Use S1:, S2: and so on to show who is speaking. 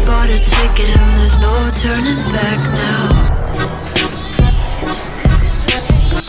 S1: bought a ticket and there's no turning back now.